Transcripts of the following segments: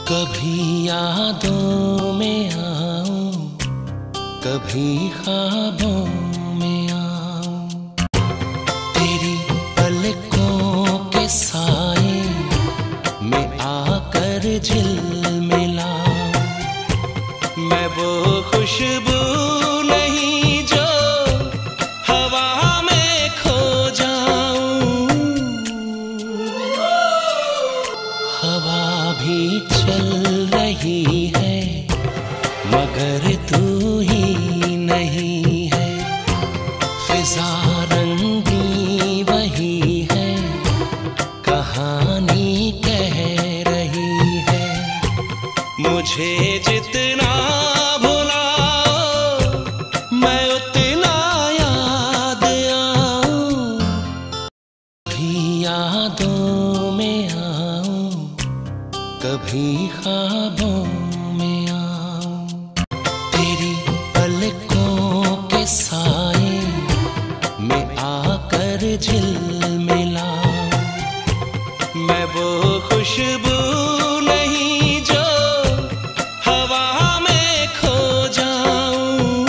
कभी यादों में आऊं, कभी ख्वाबों में आऊं, तेरी पलकों के साए में आकर झिलमिलाऊं। मैं वो खुशबू नहीं जो हवा में खो जाऊं। हवा भी चल रही है मगर तू ही नहीं है। फिजा रंगी वही है, कहानी कह रही है। मुझे जितना भुलाओ मैं उतना याद आऊं। कभी यादों में आऊं, कभी ख्वाबों में आऊं, तेरी पलकों के साए में आकर झिलमिलाऊं। मैं वो खुशबू नहीं जो हवा में खो जाऊं।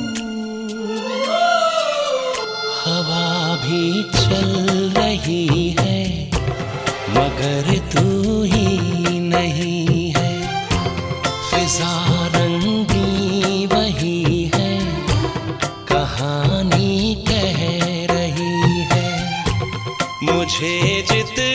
हवा भी चल रही है मगर तू ही नहीं है। फिजा रंगी वही है, कहानी कह रही है। मुझे जितना